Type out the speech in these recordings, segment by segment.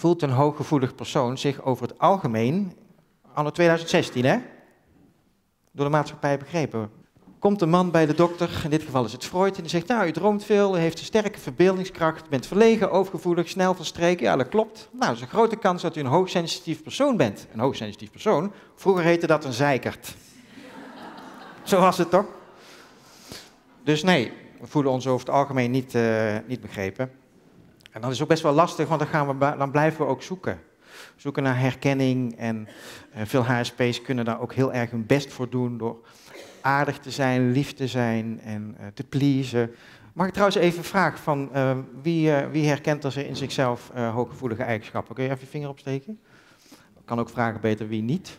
voelt een hooggevoelig persoon zich over het algemeen, anno 2016, hè? Door de maatschappij begrepen. Komt een man bij de dokter, in dit geval is het Freud, en die zegt, nou, u droomt veel, u heeft een sterke verbeeldingskracht, bent verlegen, overgevoelig, snel van streken. Ja, dat klopt. Nou, er is een grote kans dat u een hoogsensitief persoon bent. Een hoogsensitief persoon, vroeger heette dat een zeikert. Zo was het toch? Dus nee, we voelen ons over het algemeen niet begrepen. En dat is ook best wel lastig, want dan blijven we ook zoeken. Zoeken naar herkenning en veel HSP's kunnen daar ook heel erg hun best voor doen door aardig te zijn, lief te zijn en te pleasen. Mag ik trouwens even vragen van wie herkent er in zichzelf hooggevoelige eigenschappen? Kun je even je vinger opsteken? Ik kan ook vragen beter wie niet.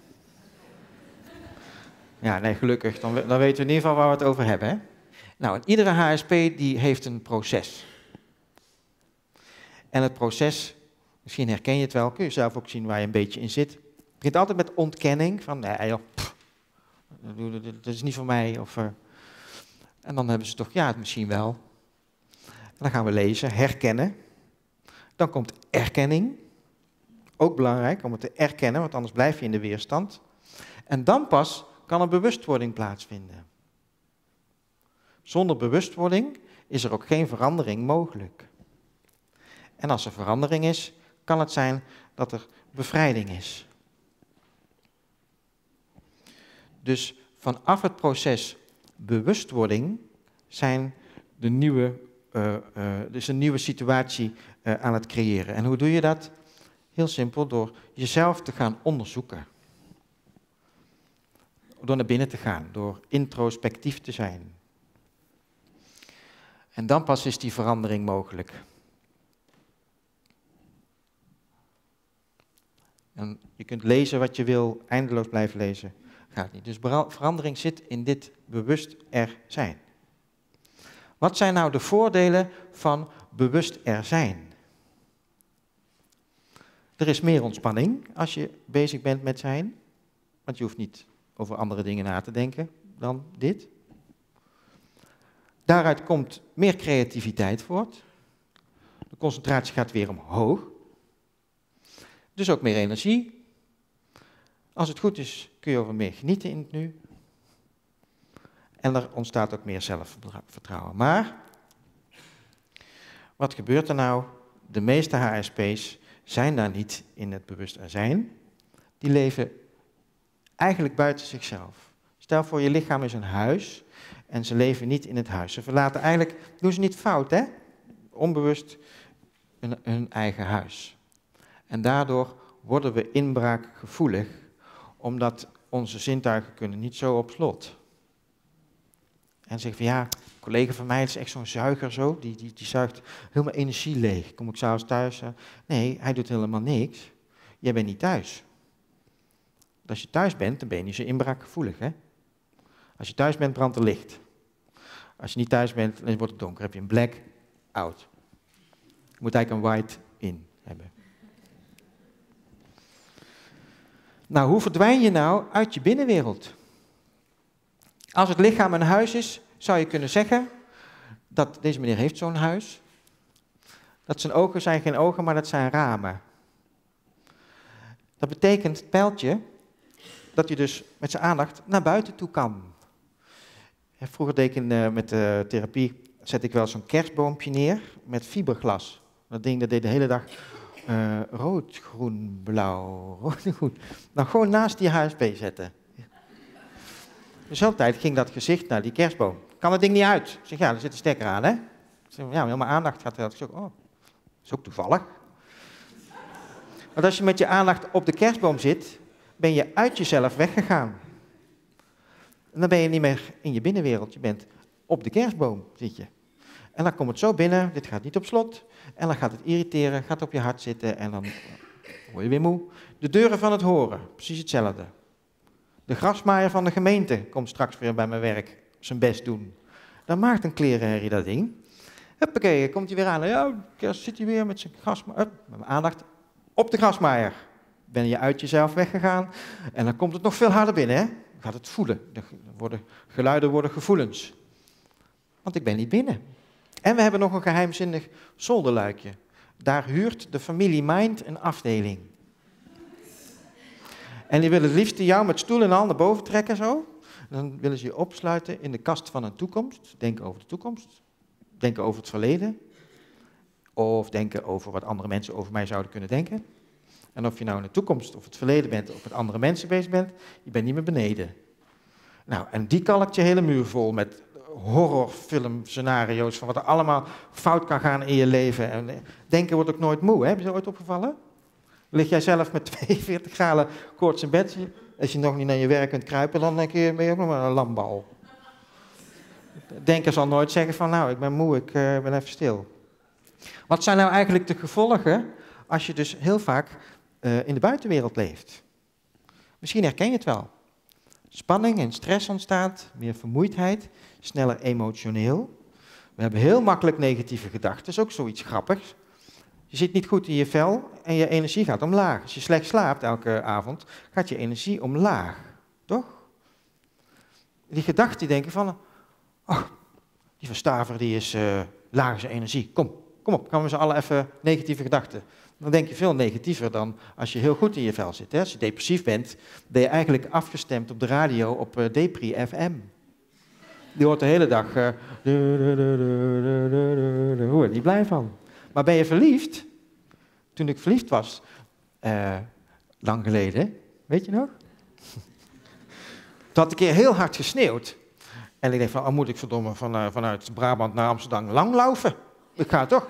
Ja, nee, gelukkig. Dan weten we in ieder geval waar we het over hebben. Hè? Nou, iedere HSP die heeft een proces. En het proces, misschien herken je het wel, kun je zelf ook zien waar je een beetje in zit. Het begint altijd met ontkenning, van nee joh, dat is niet voor mij. En dan hebben ze toch, ja, misschien wel. En dan gaan we lezen, herkennen. Dan komt erkenning. Ook belangrijk om het te erkennen, want anders blijf je in de weerstand. En dan pas kan er bewustwording plaatsvinden. Zonder bewustwording is er ook geen verandering mogelijk. En als er verandering is, kan het zijn dat er bevrijding is. Dus vanaf het proces bewustwording zijn een nieuwe situatie aan het creëren. En hoe doe je dat? Heel simpel, door jezelf te gaan onderzoeken. Door naar binnen te gaan, door introspectief te zijn. En dan pas is die verandering mogelijk. En je kunt lezen wat je wil, eindeloos blijven lezen. Gaat niet. Dus verandering zit in dit bewust er zijn. Wat zijn nou de voordelen van bewust er zijn? Er is meer ontspanning als je bezig bent met zijn. Want je hoeft niet over andere dingen na te denken dan dit. Daaruit komt meer creativiteit voort. De concentratie gaat weer omhoog. Dus ook meer energie. Als het goed is, kun je over meer genieten in het nu. En er ontstaat ook meer zelfvertrouwen. Maar, wat gebeurt er nou? De meeste HSP's zijn daar niet in het bewust er zijn. Die leven eigenlijk buiten zichzelf. Stel voor, je lichaam is een huis en ze leven niet in het huis. Ze verlaten eigenlijk, doen ze niet fout, hè? Onbewust hun eigen huis. En daardoor worden we inbraakgevoelig, omdat onze zintuigen kunnen niet zo op slot. En zeggen van ja, een collega van mij is echt zo'n zuiger zo, die zuigt helemaal energie leeg. Kom ik s'avonds thuis? Nee, hij doet helemaal niks. Jij bent niet thuis. Als je thuis bent, dan ben je niet zo inbraakgevoelig, hè? Als je thuis bent, brandt er licht. Als je niet thuis bent, dan wordt het donker. Heb je een black out. Je moet eigenlijk een white in hebben. Nou, hoe verdwijn je nou uit je binnenwereld? Als het lichaam een huis is, zou je kunnen zeggen dat deze meneer heeft zo'n huis. Dat zijn ogen zijn geen ogen, maar dat zijn ramen. Dat betekent, het pijltje, dat je dus met zijn aandacht naar buiten toe kan. Vroeger deed ik met de therapie, zette ik wel zo'n kerstboompje neer met fiberglas. Dat ding dat deed de hele dag rood, groen, blauw, rood, groen. Nou, gewoon naast die HSP zetten. Dus altijd ging dat gezicht naar die kerstboom. Kan dat ding niet uit? Ik zeg, ja, er zit een stekker aan, hè? Ik zeg, ja, helemaal aandacht gaat eruit. Ik zeg, oh, dat is ook toevallig. Want als je met je aandacht op de kerstboom zit, ben je uit jezelf weggegaan. En dan ben je niet meer in je binnenwereld. Je bent op de kerstboom, zit je. En dan komt het zo binnen, dit gaat niet op slot. En dan gaat het irriteren, gaat op je hart zitten en dan word je weer moe. De deuren van het horen, precies hetzelfde. De grasmaaier van de gemeente komt straks weer bij mijn werk zijn best doen. Dan maakt een klerenherrie dat ding. Huppakee, komt hij weer aan. Ja, kerst zit hij weer met zijn grasmaaier. Met mijn aandacht op de grasmaaier. Ben je uit jezelf weggegaan en dan komt het nog veel harder binnen, hè? Dan gaat het voelen. Geluiden worden gevoelens. Want ik ben niet binnen. En we hebben nog een geheimzinnig zolderluikje. Daar huurt de familie Mind een afdeling. En die willen het liefst jou met stoel en al naar boven trekken zo. Dan willen ze je opsluiten in de kast van een toekomst. Denken over de toekomst. Denken over het verleden. Of denken over wat andere mensen over mij zouden kunnen denken. En of je nou in de toekomst of het verleden bent of met andere mensen bezig bent, je bent niet meer beneden. Nou, en die kalkt je hele muur vol met horrorfilmscenario's van wat er allemaal fout kan gaan in je leven. En denken wordt ook nooit moe, hè? Heb je dat ooit opgevallen? Lig jij zelf met 42 graden koorts in bed, als je nog niet naar je werk kunt kruipen, dan ben je ook nog maar een lambal. Denker zal nooit zeggen van, nou, ik ben moe, ik ben even stil. Wat zijn nou eigenlijk de gevolgen als je dus heel vaak in de buitenwereld leeft? Misschien herken je het wel. Spanning en stress ontstaat, meer vermoeidheid, sneller emotioneel. We hebben heel makkelijk negatieve gedachten, dat is ook zoiets grappigs. Je zit niet goed in je vel en je energie gaat omlaag. Als je slecht slaapt elke avond, gaat je energie omlaag. Toch? Die gedachten die denken van, oh, die verstaver die is laag zijn energie. Kom op, gaan we z'n allen even negatieve gedachten. Dan denk je veel negatiever dan als je heel goed in je vel zit. Hè? Als je depressief bent, ben je eigenlijk afgestemd op de radio op Depri FM. Die hoort de hele dag, daar word je niet blij van. Maar ben je verliefd? Toen ik verliefd was, lang geleden, weet je nog? Toen had ik een keer heel hard gesneeuwd. En ik dacht van, oh, moet ik verdomme vanuit Brabant naar Amsterdam langlaufen? Ik ga toch.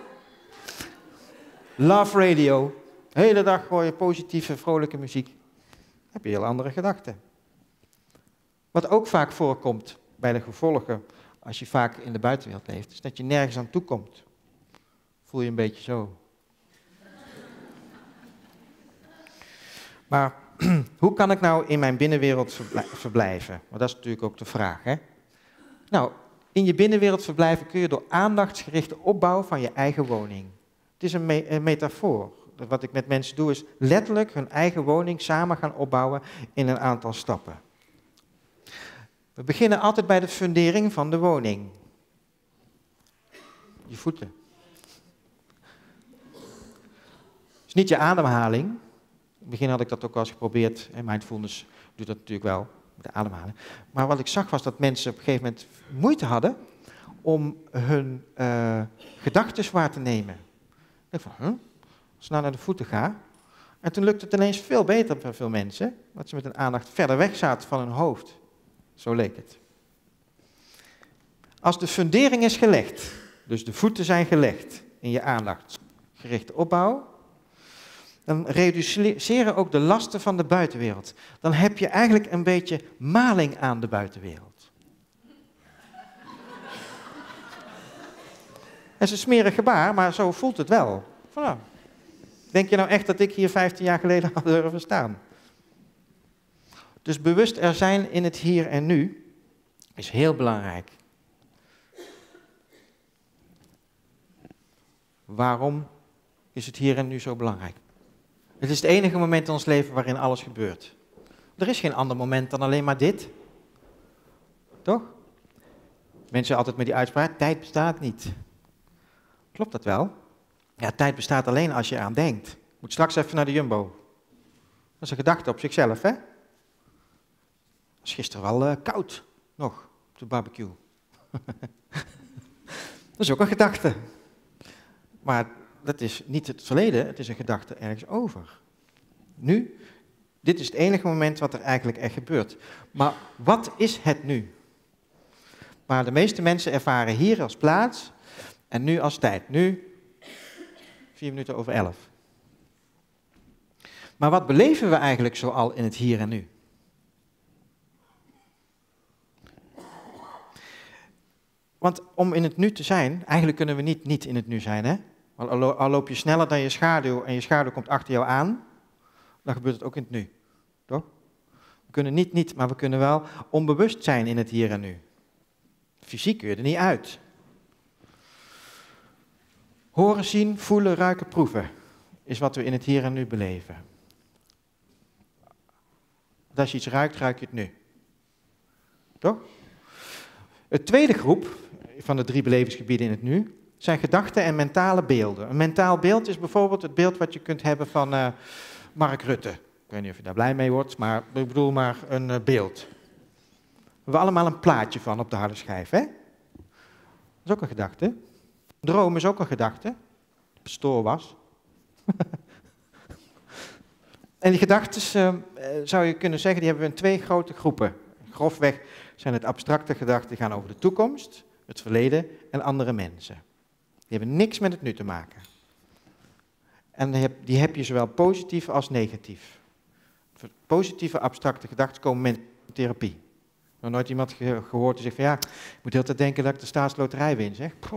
Love radio. De hele dag hoor je positieve, vrolijke muziek. Dan heb je heel andere gedachten. Wat ook vaak voorkomt bij de gevolgen, als je vaak in de buitenwereld leeft, is dat je nergens aan toe komt. Voel je een beetje zo. Maar hoe kan ik nou in mijn binnenwereld verblijven? Want dat is natuurlijk ook de vraag, hè? Nou, in je binnenwereld verblijven kun je door aandachtsgerichte opbouw van je eigen woning. Het is een metafoor. Wat ik met mensen doe is letterlijk hun eigen woning samen gaan opbouwen in een aantal stappen. We beginnen altijd bij de fundering van de woning. Je voeten. Het is niet je ademhaling. In het begin had ik dat ook wel eens geprobeerd. Mindfulness doet dat natuurlijk wel, met de ademhaling. Maar wat ik zag was dat mensen op een gegeven moment moeite hadden om hun gedachten waar te nemen. Ik dacht van, als ik nou naar de voeten ga. En toen lukte het ineens veel beter voor veel mensen, dat ze met hun aandacht verder weg zaten van hun hoofd. Zo leek het. Als de fundering is gelegd, dus de voeten zijn gelegd in je aandachtsgerichte opbouw, dan reduceren ook de lasten van de buitenwereld. Dan heb je eigenlijk een beetje maling aan de buitenwereld. Dat is een smerig gebaar, maar zo voelt het wel. Voilà. Denk je nou echt dat ik hier 15 jaar geleden had durven staan? Dus bewust er zijn in het hier en nu is heel belangrijk. Waarom is het hier en nu zo belangrijk? Het is het enige moment in ons leven waarin alles gebeurt. Er is geen ander moment dan alleen maar dit. Toch? Mensen altijd met die uitspraak, tijd bestaat niet. Klopt dat wel? Ja, tijd bestaat alleen als je eraan denkt. Moet straks even naar de Jumbo. Dat is een gedachte op zichzelf, hè? Het was gisteren wel koud, nog, op de barbecue. Dat is ook een gedachte. Maar dat is niet het verleden, het is een gedachte ergens over. Nu, dit is het enige moment wat er eigenlijk echt gebeurt. Maar wat is het nu? Maar de meeste mensen ervaren hier als plaats en nu als tijd. Nu, 11:04. Maar wat beleven we eigenlijk zoal in het hier en nu? Want om in het nu te zijn, eigenlijk kunnen we niet in het nu zijn, hè? Want al loop je sneller dan je schaduw en je schaduw komt achter jou aan, dan gebeurt het ook in het nu. Toch? We kunnen niet, maar we kunnen wel onbewust zijn in het hier en nu. Fysiek kun je er niet uit. Horen, zien, voelen, ruiken, proeven is wat we in het hier en nu beleven. Als je iets ruikt, ruik je het nu. Toch? Het tweede groep van de 3 belevingsgebieden in het nu zijn gedachten en mentale beelden. Een mentaal beeld is bijvoorbeeld het beeld wat je kunt hebben van Mark Rutte. Ik weet niet of je daar blij mee wordt, maar ik bedoel maar een beeld. We hebben allemaal een plaatje van op de harde schijf, hè? Dat is ook een gedachte. Droom is ook een gedachte. Pastoor was. En die gedachten, zou je kunnen zeggen, die hebben we in 2 grote groepen. Grofweg zijn het abstracte gedachten die gaan over de toekomst, het verleden en andere mensen. Die hebben niks met het nu te maken. En die heb je zowel positief als negatief. Positieve abstracte gedachten komen met therapie. Ik heb nog nooit iemand gehoord die zegt van ja, ik moet de hele tijd denken dat ik de staatsloterij win, zeg. Poh.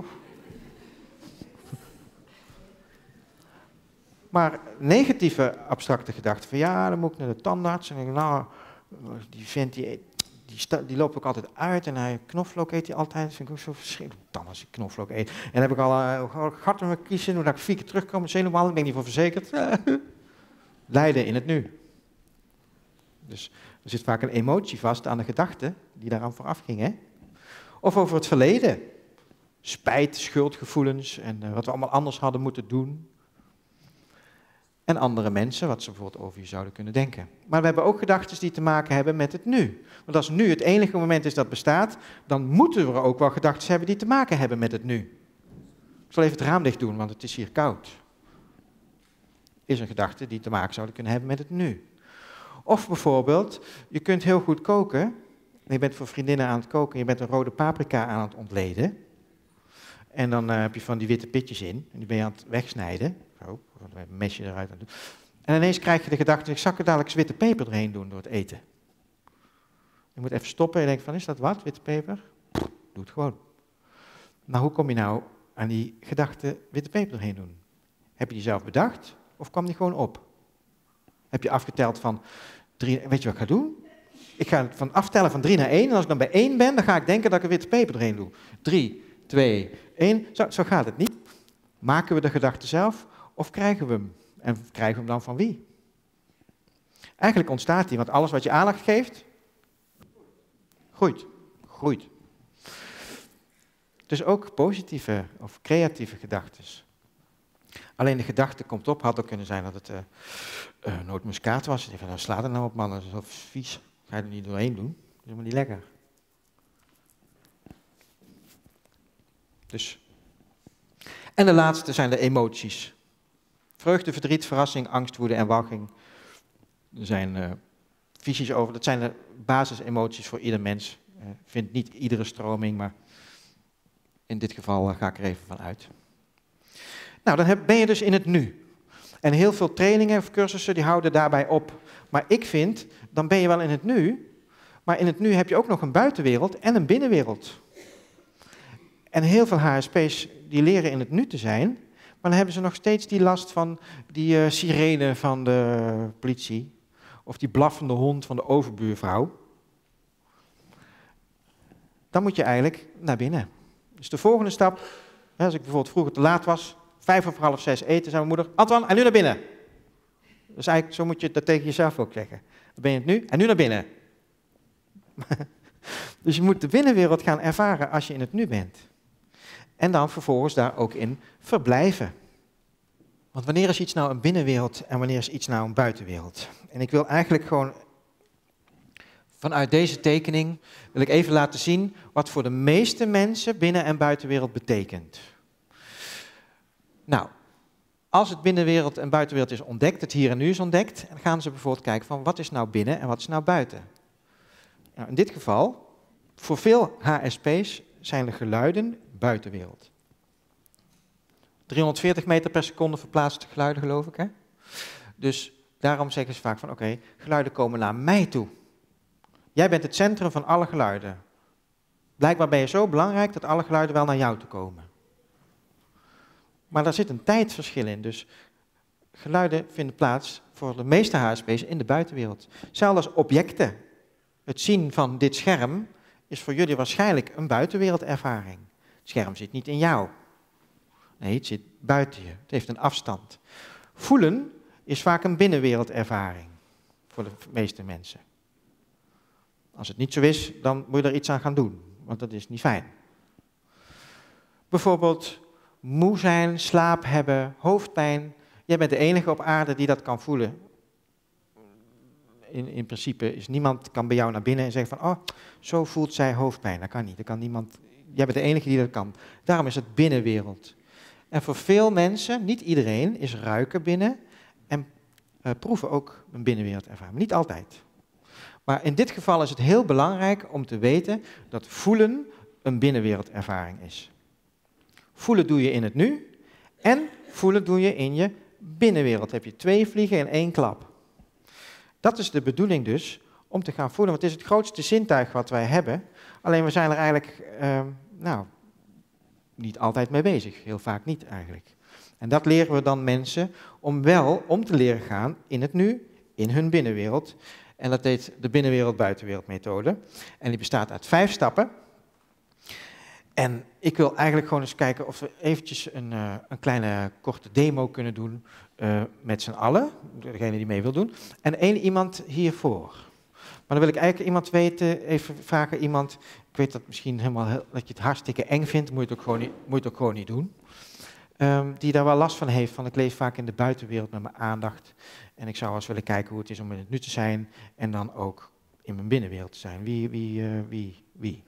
Maar negatieve abstracte gedachten, van ja, dan moet ik naar de tandarts. En dan denk ik, nou, die vent die loopt ook altijd uit en knoflook eet hij altijd. Dat vind ik ook zo verschrikkelijk, tandarts die knoflook eet. En dan heb ik al een gat in mijn kiezen, hoe dat ik 4 keer terugkom, zenuwbal, daar ben ik niet voor verzekerd. Lijden in het nu. Dus er zit vaak een emotie vast aan de gedachte die daaraan vooraf ging. Hè? Of over het verleden. Spijt, schuldgevoelens en wat we allemaal anders hadden moeten doen. En andere mensen, wat ze bijvoorbeeld over je zouden kunnen denken. Maar we hebben ook gedachten die te maken hebben met het nu. Want als nu het enige moment is dat bestaat, dan moeten we ook wel gedachten hebben die te maken hebben met het nu. Ik zal even het raam dicht doen, want het is hier koud. Is een gedachte die te maken zouden kunnen hebben met het nu. Of bijvoorbeeld, je kunt heel goed koken. En je bent voor vriendinnen aan het koken, je bent een rode paprika aan het ontleden. En dan heb je van die witte pitjes in, en die ben je aan het wegsnijden. Zo, een mesje eruit aan doen. En ineens krijg je de gedachte, ik zal er dadelijk witte peper erheen doen door het eten. Je moet even stoppen en je denkt van, is dat wat, witte peper? Pff, doe het gewoon. Maar hoe kom je nou aan die gedachte witte peper erheen doen? Heb je die zelf bedacht of kwam die gewoon op? Heb je afgeteld van 3, weet je wat ik ga doen? Ik ga van aftellen van 3 naar 1 en als ik dan bij 1 ben, dan ga ik denken dat ik een witte peper erheen doe. 3, 2, 1, zo gaat het niet. Maken we de gedachte zelf of krijgen we hem? En krijgen we hem dan van wie? Eigenlijk ontstaat die, want alles wat je aandacht geeft, groeit. Dus ook positieve of creatieve gedachten. Alleen de gedachte komt op, had ook kunnen zijn dat het nootmuskaat was. Je denkt van, nou, sla er nou op man, dat is zo vies. Ga je er niet doorheen doen, dat is helemaal niet lekker. Dus. En de laatste zijn de emoties. Vreugde, verdriet, verrassing, angst, woede en walging. Er zijn visies over, dat zijn de basisemoties voor ieder mens. Ik vind niet iedere stroming, maar in dit geval ga ik er even van uit. Nou, dan ben je dus in het nu. En heel veel trainingen of cursussen die houden daarbij op. Maar ik vind, dan ben je wel in het nu, maar in het nu heb je ook nog een buitenwereld en een binnenwereld. En heel veel HSP's die leren in het nu te zijn, maar dan hebben ze nog steeds die last van die sirene van de politie. Of die blaffende hond van de overbuurvrouw. Dan moet je eigenlijk naar binnen. Dus de volgende stap, als ik bijvoorbeeld vroeger te laat was, 5:45 eten, zei mijn moeder, Antoine, en nu naar binnen. Dus eigenlijk, zo moet je dat tegen jezelf ook zeggen. Dan ben je het nu, en nu naar binnen. Dus je moet de binnenwereld gaan ervaren als je in het nu bent. En dan vervolgens daar ook in verblijven. Want wanneer is iets nou een binnenwereld en wanneer is iets nou een buitenwereld? En ik wil eigenlijk gewoon vanuit deze tekening wil ik even laten zien wat voor de meeste mensen binnen- en buitenwereld betekent. Nou, als het binnenwereld en buitenwereld is ontdekt, het hier en nu is ontdekt, dan gaan ze bijvoorbeeld kijken van wat is nou binnen en wat is nou buiten. Nou, in dit geval, voor veel HSP's zijn de geluiden buitenwereld. 340 meter per seconde verplaatste geluiden, geloof ik. Hè? Dus daarom zeggen ze vaak van oké, geluiden komen naar mij toe. Jij bent het centrum van alle geluiden. Blijkbaar ben je zo belangrijk dat alle geluiden wel naar jou toe komen. Maar daar zit een tijdverschil in. Dus geluiden vinden plaats voor de meeste HSP's in de buitenwereld. Zelfs als objecten. Het zien van dit scherm is voor jullie waarschijnlijk een buitenwereldervaring. Het scherm zit niet in jou. Nee, het zit buiten je. Het heeft een afstand. Voelen is vaak een binnenwereldervaring voor de meeste mensen. Als het niet zo is, dan moet je er iets aan gaan doen, want dat is niet fijn. Bijvoorbeeld moe zijn, slaap hebben, hoofdpijn. Jij bent de enige op aarde die dat kan voelen. In principe is niemand kan bij jou naar binnen en zeggen van, oh, zo voelt zij hoofdpijn. Dat kan niet. Dat kan niemand. Jij bent de enige die dat kan. Daarom is het binnenwereld. En voor veel mensen, niet iedereen, is ruiken binnen en proeven ook een binnenwereldervaring. Niet altijd. Maar in dit geval is het heel belangrijk om te weten dat voelen een binnenwereldervaring is. Voelen doe je in het nu en voelen doe je in je binnenwereld. Heb je 2 vliegen in 1 klap. Dat is de bedoeling dus, om te gaan voelen. Want het is het grootste zintuig wat wij hebben. Alleen we zijn er eigenlijk niet altijd mee bezig. Heel vaak niet eigenlijk. En dat leren we dan mensen om wel om te leren gaan in het nu, in hun binnenwereld. En dat heet de binnenwereld-buitenwereld methode. En die bestaat uit 5 stappen. En ik wil eigenlijk gewoon eens kijken of we eventjes een kleine korte demo kunnen doen met z'n allen. Degene die mee wil doen. En 1 iemand hiervoor. Maar dan wil ik eigenlijk iemand weten, even vragen iemand. Ik weet dat misschien dat je het hartstikke eng vindt, moet je het ook gewoon niet doen. Die daar wel last van heeft, van ik leef vaak in de buitenwereld met mijn aandacht. En ik zou wel eens willen kijken hoe het is om in het nu te zijn en dan ook in mijn binnenwereld te zijn. Wie?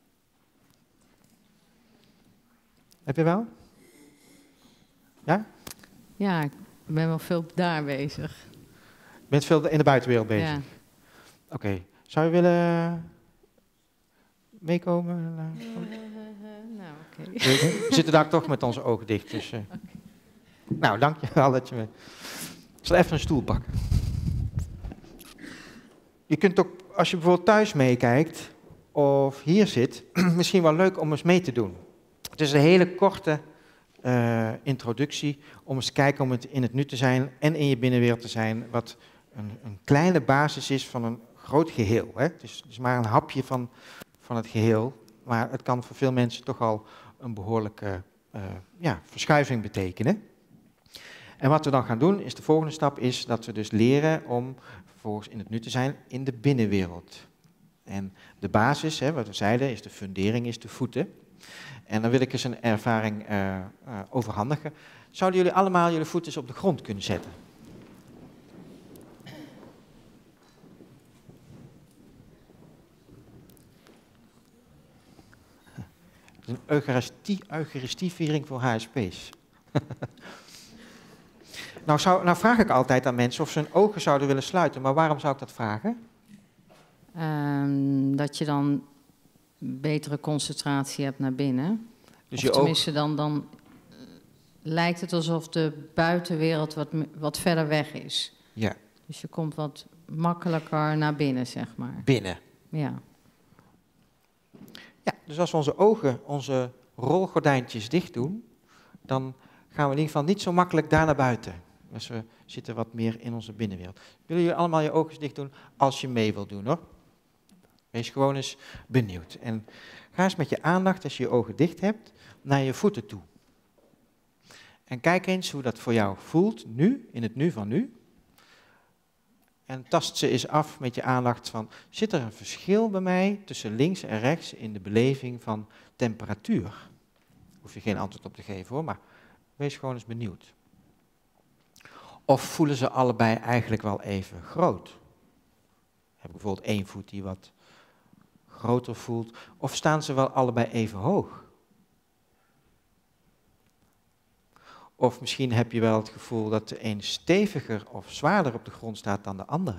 Heb je wel? Ja? Ja, ik ben wel veel daar bezig. Je bent veel in de buitenwereld bezig? Ja. Oké. Zou je willen meekomen? Nou, oké. We zitten daar toch met onze ogen dicht. Dus, Nou, dankjewel dat je me... Ik zal even een stoel pakken. Je kunt ook, als je bijvoorbeeld thuis meekijkt of hier zit, misschien wel leuk om eens mee te doen. Het is een hele korte introductie om eens te kijken om het in het nu te zijn en in je binnenwereld te zijn, wat een kleine basis is van een groot geheel. Hè? Het is maar een hapje van het geheel, maar het kan voor veel mensen toch al een behoorlijke verschuiving betekenen. En wat we dan gaan doen, is de volgende stap is dat we dus leren om vervolgens in het nu te zijn in de binnenwereld. En de basis, wat we zeiden, is de fundering, is de voeten. En dan wil ik eens een ervaring overhandigen. Zouden jullie allemaal jullie voeten eens op de grond kunnen zetten? Het is een eucharistieviering voor HSP's. Nou vraag ik altijd aan mensen of ze hun ogen zouden willen sluiten. Maar waarom zou ik dat vragen? Dat je dan betere concentratie hebt naar binnen. Dus of tenminste, dan lijkt het alsof de buitenwereld wat verder weg is. Ja. Dus je komt wat makkelijker naar binnen, zeg maar. Binnen. Ja. Ja, dus als we onze ogen, onze rolgordijntjes dicht doen, dan gaan we in ieder geval niet zo makkelijk daar naar buiten. Dus we zitten wat meer in onze binnenwereld. Willen jullie allemaal je ogen dicht doen als je mee wilt doen, hoor? Wees gewoon eens benieuwd. En ga eens met je aandacht, als je je ogen dicht hebt, naar je voeten toe. En kijk eens hoe dat voor jou voelt, nu, in het nu van nu. En tast ze eens af met je aandacht van, zit er een verschil bij mij tussen links en rechts in de beleving van temperatuur? Hoef je geen antwoord op te geven hoor, maar wees gewoon eens benieuwd. Of voelen ze allebei eigenlijk wel even groot? Heb ik bijvoorbeeld 1 voet die wat groter voelt, of staan ze wel allebei even hoog? Of misschien heb je wel het gevoel dat de een steviger of zwaarder op de grond staat dan de andere.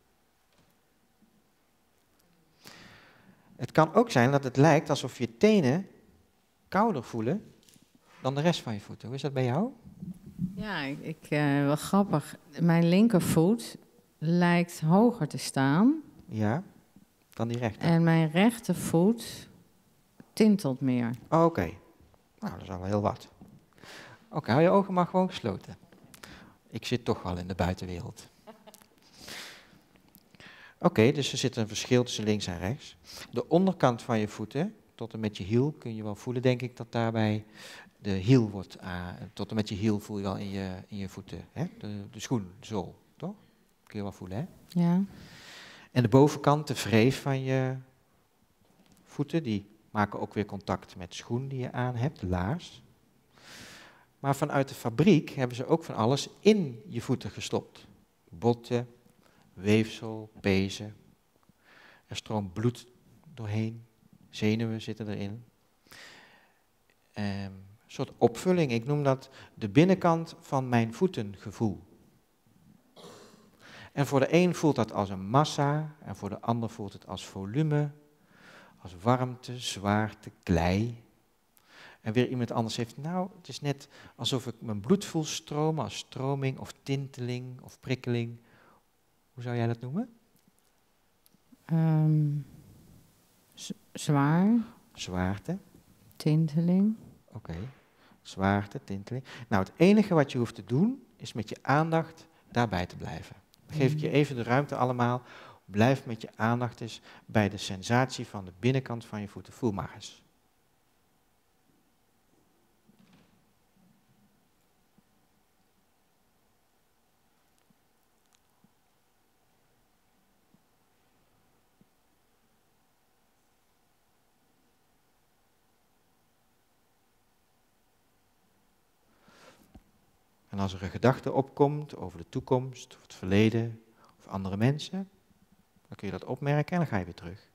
Het kan ook zijn dat het lijkt alsof je tenen kouder voelen dan de rest van je voeten. Hoe is dat bij jou? Ja, wel grappig. Mijn linkervoet lijkt hoger te staan. Ja, dan die rechter. En mijn rechtervoet tintelt meer. Oké. Nou, dat is al heel wat. Oké, hou je ogen maar gewoon gesloten. Ik zit toch wel in de buitenwereld. Oké, dus er zit een verschil tussen links en rechts. De onderkant van je voeten, tot en met je hiel, kun je wel voelen, denk ik, dat daarbij de hiel wordt. Tot en met je hiel voel je wel in je voeten. Hè? De schoenzool, toch? Kun je wel voelen, hè? Ja. En de bovenkant, de wreef van je voeten, die maken ook weer contact met de schoen die je aan hebt, de laars. Maar vanuit de fabriek hebben ze ook van alles in je voeten gestopt. Botten, weefsel, pezen. Er stroomt bloed doorheen, zenuwen zitten erin. Een soort opvulling, ik noem dat de binnenkant van mijn voetengevoel. En voor de een voelt dat als een massa, en voor de ander voelt het als volume, als warmte, zwaarte, klei. En weer iemand anders heeft, nou, het is net alsof ik mijn bloed voel stromen, als stroming of tinteling of prikkeling. Hoe zou jij dat noemen? Zwaar. Zwaarte. Tinteling. Oké. Zwaarte, tinteling. Nou, het enige wat je hoeft te doen, is met je aandacht daarbij te blijven. Dan geef ik je even de ruimte allemaal. Blijf met je aandacht eens bij de sensatie van de binnenkant van je voeten. Voel maar eens. En als er een gedachte opkomt over de toekomst, of het verleden, of andere mensen, dan kun je dat opmerken en dan ga je weer terug.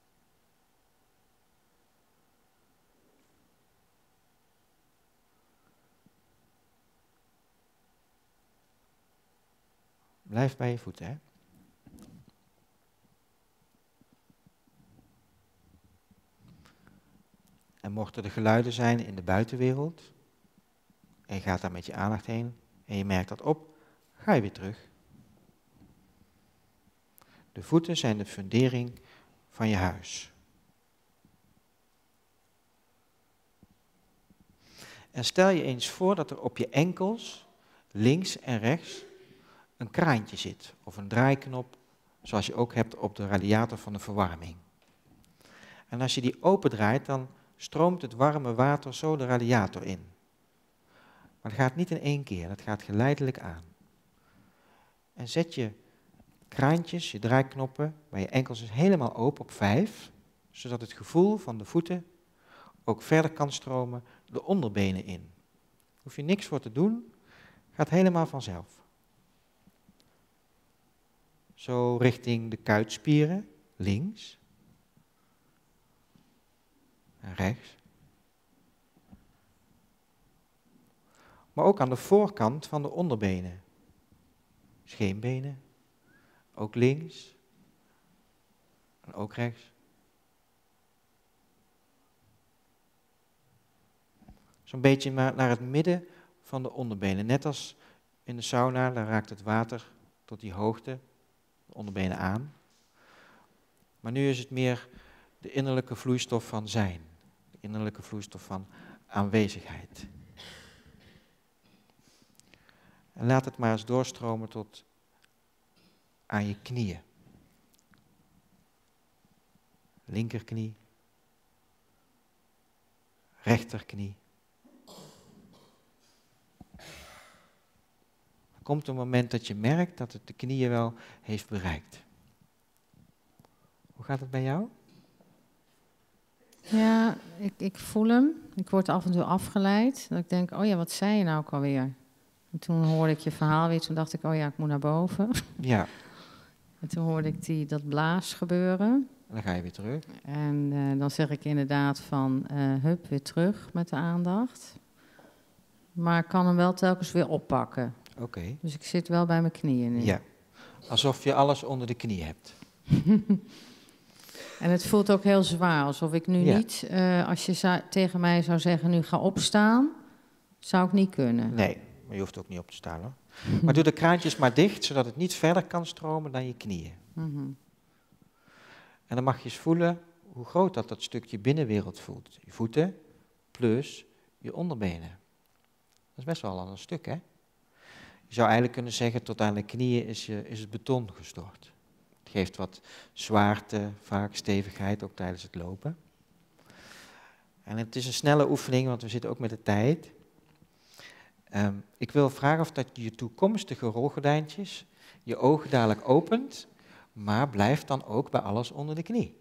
Blijf bij je voeten, hè. En mochten er geluiden zijn in de buitenwereld, en je gaat daar met je aandacht heen, en je merkt dat op, ga je weer terug. De voeten zijn de fundering van je huis. En stel je eens voor dat er op je enkels, links en rechts, een kraantje zit, of een draaiknop, zoals je ook hebt op de radiator van de verwarming. En als je die opendraait, dan stroomt het warme water zo de radiator in. Maar dat gaat niet in één keer, dat gaat geleidelijk aan. En zet je kraantjes, je draaiknoppen, bij je enkels is helemaal open op 5, zodat het gevoel van de voeten ook verder kan stromen de onderbenen in. Hoef je niks voor te doen, gaat helemaal vanzelf. Zo richting de kuitspieren, links en rechts. Maar ook aan de voorkant van de onderbenen. Scheenbenen, ook links en ook rechts. Zo'n beetje naar het midden van de onderbenen. Net als in de sauna, daar raakt het water tot die hoogte, de onderbenen aan. Maar nu is het meer de innerlijke vloeistof van zijn. De innerlijke vloeistof van aanwezigheid. En laat het maar eens doorstromen tot aan je knieën. Linkerknie. Rechterknie. Er komt een moment dat je merkt dat het de knieën wel heeft bereikt. Hoe gaat het bij jou? Ja, ik voel hem. Ik word af en toe afgeleid. Dat ik denk, oh ja, wat zei je nou ook alweer? En toen hoorde ik je verhaal weer. Toen dacht ik, oh ja, ik moet naar boven. Ja. En toen hoorde ik dat blaas gebeuren. En dan ga je weer terug. En dan zeg ik inderdaad van, hup, weer terug met de aandacht. Maar ik kan hem wel telkens weer oppakken. Oké. Dus ik zit wel bij mijn knieën nu. Ja. Alsof je alles onder de knie hebt. En het voelt ook heel zwaar. Alsof ik nu niet, als je tegen mij zou zeggen, nu ga opstaan, zou ik niet kunnen. Nee, maar je hoeft ook niet op te staan hoor. Maar doe de kraantjes maar dicht, zodat het niet verder kan stromen dan je knieën. Mm-hmm. En dan mag je eens voelen hoe groot dat stukje binnenwereld voelt. Je voeten plus je onderbenen. Dat is best wel al een stuk, hè? Je zou eigenlijk kunnen zeggen, tot aan de knieën is het beton gestort. Het geeft wat zwaarte, vaak stevigheid, ook tijdens het lopen. En het is een snelle oefening, want we zitten ook met de tijd. Ik wil vragen of dat je toekomstige rolgordijntjes je ogen dadelijk opent, maar blijf dan ook bij alles onder de knie.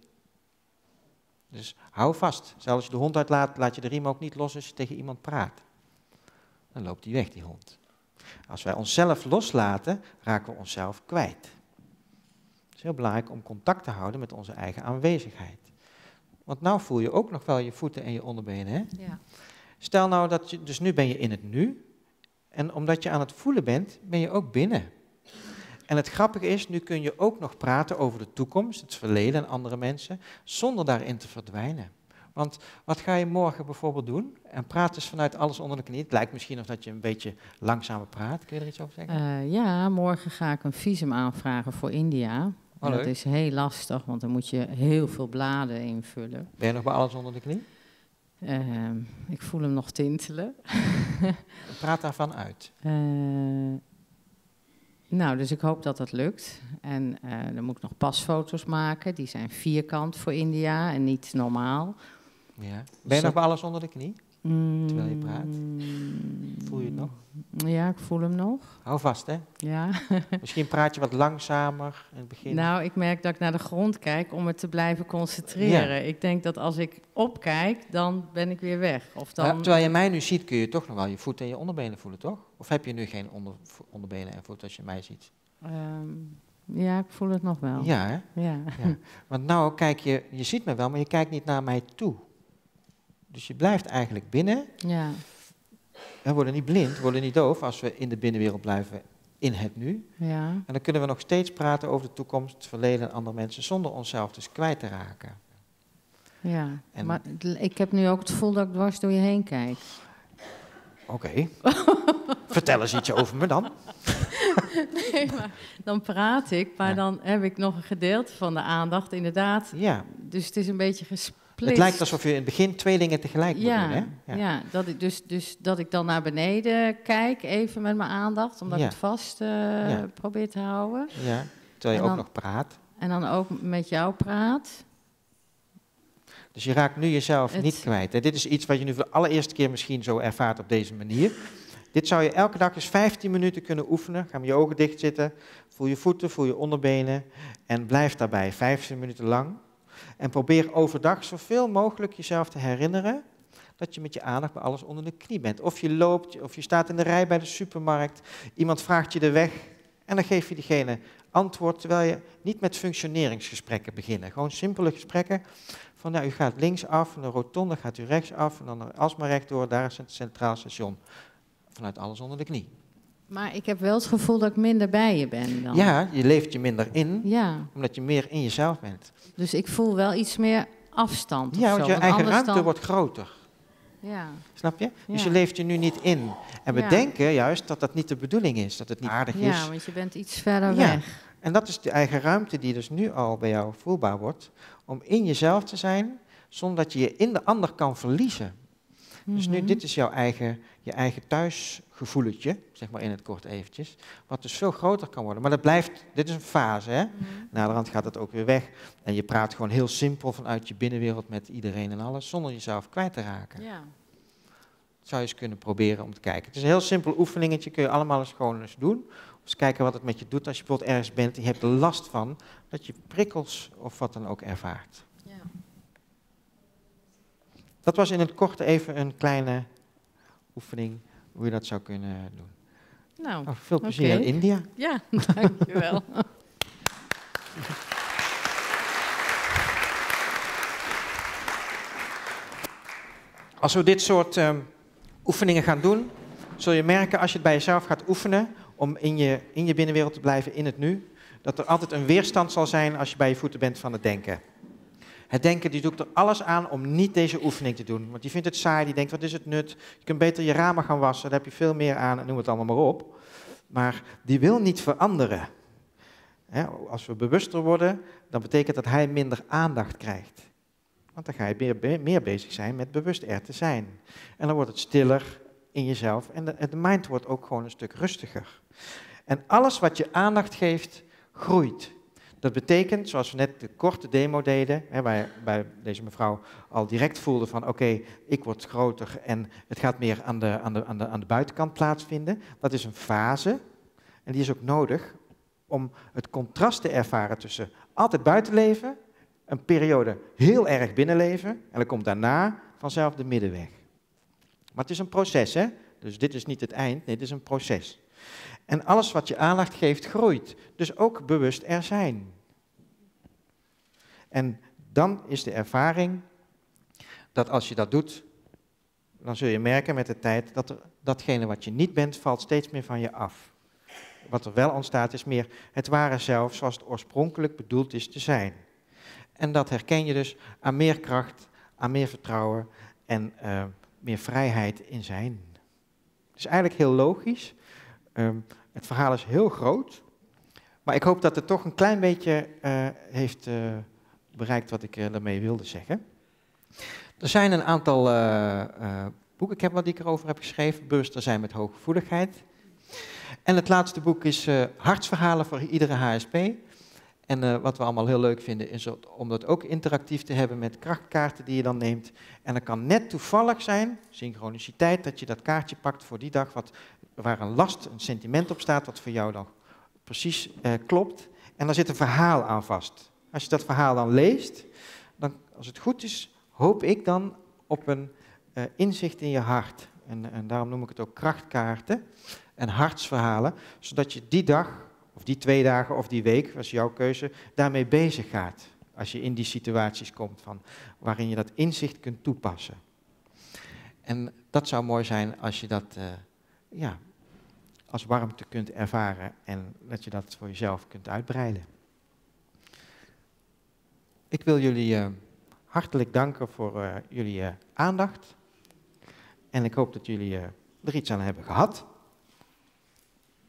Dus hou vast. Zelfs als je de hond uitlaat, laat je de riem ook niet los als je tegen iemand praat. dan loopt die weg, die hond. Als wij onszelf loslaten, raken we onszelf kwijt. Het is heel belangrijk om contact te houden met onze eigen aanwezigheid. Want nou voel je ook nog wel je voeten en je onderbenen, hè? Ja. Stel nou dat je, dus nu ben je in het nu. En omdat je aan het voelen bent, ben je ook binnen. En het grappige is, nu kun je ook nog praten over de toekomst, het verleden en andere mensen, zonder daarin te verdwijnen. Want wat ga je morgen bijvoorbeeld doen? En praat dus vanuit alles onder de knie. Het lijkt misschien of dat je een beetje langzamer praat. Kun je er iets over zeggen? Ja, morgen ga ik een visum aanvragen voor India. En dat is heel lastig, want dan moet je heel veel bladen invullen. Ben je nog bij alles onder de knie? Ik voel hem nog tintelen. Praat daarvan uit. Nou, dus ik hoop dat dat lukt. En dan moet ik nog pasfoto's maken. Die zijn vierkant voor India en niet normaal. Ja. Ben je nog bij alles onder de knie? Terwijl je praat? Voel je het nog? Ja, ik voel hem nog. Hou vast, hè? Ja. Misschien praat je wat langzamer in het begin. Nou, ik merk dat ik naar de grond kijk om me te blijven concentreren. Ja. Ik denk dat als ik opkijk, dan ben ik weer weg. Of dan... Ja, terwijl je mij nu ziet, kun je toch nog wel je voeten en je onderbenen voelen, toch? Of heb je nu geen onderbenen en voeten als je mij ziet? Ja, ik voel het nog wel. Ja, hè? Ja. Ja. Want nou kijk je ziet me wel, maar je kijkt niet naar mij toe. Dus je blijft eigenlijk binnen. Ja. We worden niet blind, we worden niet doof als we in de binnenwereld blijven in het nu. Ja. En dan kunnen we nog steeds praten over de toekomst, het verleden en andere mensen, zonder onszelf dus kwijt te raken. Ja, En- maar ik heb nu ook het gevoel dat ik dwars door je heen kijk. Oké. Vertel eens ietsje over me dan. Nee, maar dan praat ik, maar Ja. dan heb ik nog een gedeelte van de aandacht, inderdaad. Ja, Dus het is een beetje gesplitst. het lijkt alsof je in het begin twee dingen tegelijk moet doen, hè? Ja, dat ik dus dat ik dan naar beneden kijk, even met mijn aandacht, omdat Ja. ik het vast probeer te houden. Ja, terwijl je En ook dan- nog praat. En dan ook met jou praat. Dus je raakt nu jezelf Het- niet kwijt. Hè? Dit is iets wat je nu voor de allereerste keer misschien zo ervaart op deze manier. Dit zou je elke dag eens 15 minuten kunnen oefenen. Ga met je ogen dicht zitten. Voel je voeten, voel je onderbenen. En blijf daarbij 15 minuten lang. En probeer overdag zoveel mogelijk jezelf te herinneren dat je met je aandacht bij alles onder de knie bent. Of je loopt, of je staat in de rij bij de supermarkt. Iemand vraagt je de weg en dan geef je diegene antwoord, terwijl je niet met functioneringsgesprekken beginnen. Gewoon simpele gesprekken van, nou, u gaat linksaf, van de rotonde gaat u rechtsaf en dan alsmaar rechtdoor, daar is het centraal station. Vanuit alles onder de knie. Maar ik heb wel het gevoel dat ik minder bij je ben dan. Ja, je leeft je minder in, Ja, omdat je meer in jezelf bent. dus ik voel wel iets meer afstand. Ja, of want zo, je eigen anders ruimte dan- wordt groter. Ja, Snap je? Dus Ja. je leeft je nu niet in. En we Ja. denken juist dat dat niet de bedoeling is, dat het niet aardig is. ja, want je bent iets verder Ja. weg. En dat is de eigen ruimte die dus nu al bij jou voelbaar wordt, om in jezelf te zijn, zonder dat je je in de ander kan verliezen. Dus nu, Mhm. dit is je eigen thuisgevoeletje, zeg maar in het kort eventjes, wat dus veel groter kan worden. Maar dat blijft, dit is een fase, hè? Naderhand gaat het ook weer weg. En je praat gewoon heel simpel vanuit je binnenwereld met iedereen en alles, zonder jezelf kwijt te raken. Ja. Dat zou je eens kunnen proberen om te kijken. Het is een heel simpel oefeningetje, kun je allemaal eens gewoon eens doen. Eens kijken wat het met je doet als je bijvoorbeeld ergens bent en je hebt er last van, dat je prikkels of wat dan ook ervaart. Ja. Dat was in het kort even een kleine oefening hoe je dat zou kunnen doen. Nou, Nou, veel plezier Oké. in India. ja, dankjewel. Als we dit soort oefeningen gaan doen, zul je merken als je het bij jezelf gaat oefenen, om in je binnenwereld te blijven, in het nu, dat er altijd een weerstand zal zijn als je bij je voeten bent van het denken. Het denken die doet er alles aan om niet deze oefening te doen. Want die vindt het saai, die denkt, wat is het nut? Je kunt beter je ramen gaan wassen, daar heb je veel meer aan en noem het allemaal maar op. Maar die wil niet veranderen. Hè, als we bewuster worden, dan betekent dat hij minder aandacht krijgt. Want dan ga je meer bezig zijn met bewust er te zijn. En dan wordt het stiller in jezelf en de mind wordt ook gewoon een stuk rustiger. En alles wat je aandacht geeft, groeit. Dat betekent, zoals we net de korte demo deden, hè, bij deze mevrouw al direct voelde van oké, ik word groter en het gaat meer aan de buitenkant plaatsvinden. Dat is een fase en die is ook nodig om het contrast te ervaren tussen altijd buitenleven, een periode heel erg binnenleven en dan komt daarna vanzelf de middenweg. Maar het is een proces, hè? Dus dit is niet het eind, nee, dit is een proces. En alles wat je aandacht geeft, groeit. Dus ook bewust er zijn. En dan is de ervaring dat als je dat doet, dan zul je merken met de tijd dat datgene wat je niet bent, valt steeds meer van je af. Wat er wel ontstaat is meer het ware zelf zoals het oorspronkelijk bedoeld is te zijn. En dat herken je dus aan meer kracht, aan meer vertrouwen en meer vrijheid in zijn. Het is eigenlijk heel logisch. Het verhaal is heel groot. Maar ik hoop dat het toch een klein beetje heeft bereikt wat ik daarmee wilde zeggen. Er zijn een aantal boeken die ik erover heb geschreven. Bewuster zijn met hooggevoeligheid. En het laatste boek is Hartsverhalen voor iedere HSP. En wat we allemaal heel leuk vinden is om dat ook interactief te hebben met krachtkaarten die je dan neemt. En dat kan net toevallig zijn, synchroniciteit, dat je dat kaartje pakt voor die dag waar een last, een sentiment op staat wat voor jou dan precies klopt. En daar zit een verhaal aan vast. Als je dat verhaal dan leest, dan, als het goed is, hoop ik dan op een inzicht in je hart. En daarom noem ik het ook krachtkaarten en hartsverhalen, zodat je die dag, of die 2 dagen of die week, dat is jouw keuze, daarmee bezig gaat. Als je in die situaties komt waarin je dat inzicht kunt toepassen. En dat zou mooi zijn als je dat als warmte kunt ervaren en dat je dat voor jezelf kunt uitbreiden. Ik wil jullie hartelijk danken voor jullie aandacht. En ik hoop dat jullie er iets aan hebben gehad.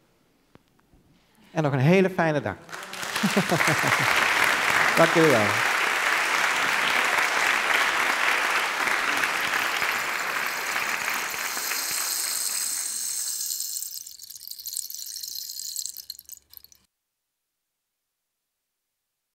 En nog een hele fijne dag. Dank jullie wel.